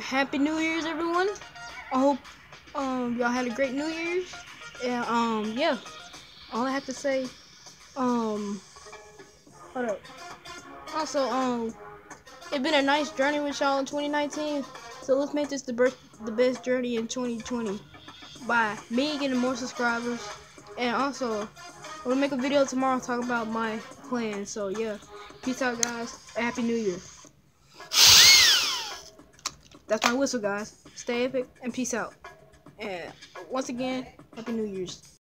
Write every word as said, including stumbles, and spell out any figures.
Happy New Year's, everyone. I hope um y'all had a great New Year's. And um yeah, all I have to say, um hold up. Also, um it's been a nice journey with y'all in twenty nineteen. So let's make this the best the best journey in twenty twenty by me getting more subscribers. And also, I'm gonna make a video tomorrow talking about my plans. So yeah, peace out, guys. Happy New Year. That's my whistle, guys. Stay epic and peace out. And once again, Happy New Year's.